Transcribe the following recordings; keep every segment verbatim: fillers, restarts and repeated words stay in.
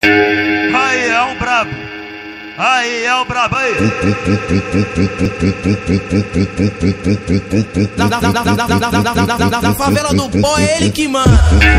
Aí é o brabo, aí é o brabo aí. Da, da, da, da, da, da, da, da, da, da favela do pó é ele que manda.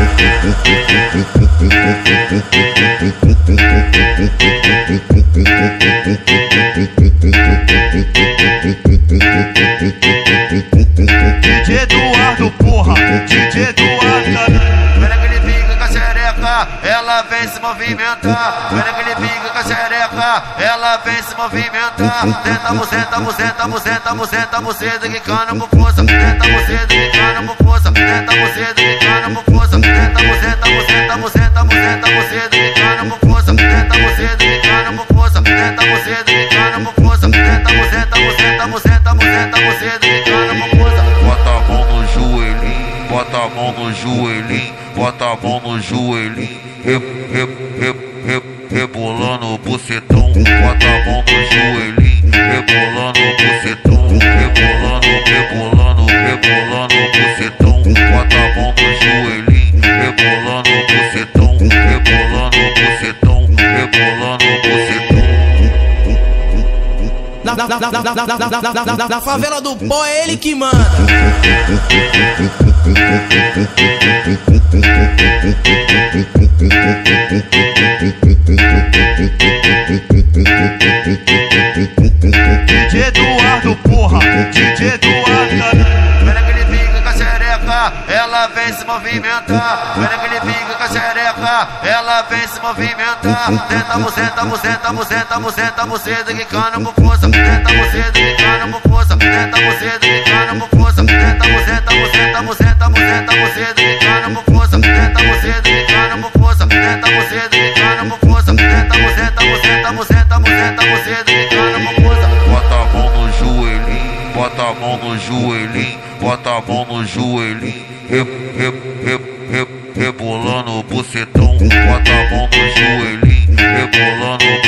D J Eduardo, porra, D J Eduardo. Pera que ele fica com a xereca, ela vem se movimentar. Pera que ele fica com a xereca, ela vem se movimentar. Tenta buceta, buceta, buceta, buceta, buceta, que cana por força. Tenta buceta, que cana por força. Tenta buceta, que cana por força. Tenta buceta, buceta, buceta, buceta, buceta, que cana por força. Tenta buceta, que cana por força. Tenta buceta, que cana por força. Tenta buceta, buceta, buceta, buceta, buceta, que cana por força. Bota a mão no joelhinho, bota a mão no joelhinho, bota a mão no joelhinho, re, re, re, re, rebolando o bucetão. Bota a mão no joelhinho, rebolando o bucetão, rebolando, rebolando, rebolando o bucetão. Bota a mão no joelhinho, rebolando o bucetão, rebolando o bucetão, rebolando o bucetão. Da, da, da, da, da, da, da, da, da, da, da favela do pó é ele que manda. D J Eduardo, porra, D J Eduardo. Pera que ele fica com a xereca, ela vem se movimentar. Pera que ele fica com a xereca, ela vem se movimentar. Tenta buceta, buceta, buceta, buceta, buceta, que cana por força. Tenta buceta, que cana por força. Tenta buceta, que cana por força. Tenta buceta, buceta, buceta, buceta, buceta, que cana por força. Tenta buceta, que cana por força. Tenta buceta, que cana por força. Tenta buceta, buceta, buceta, buceta, buceta, que cana por força. Bota a mão no joelhinho, bota a mão no joelhinho, bota a mão no joelhinho, re, re, re, re, rebolando o bucetão. Bota a mão no joelhinho, rebolando o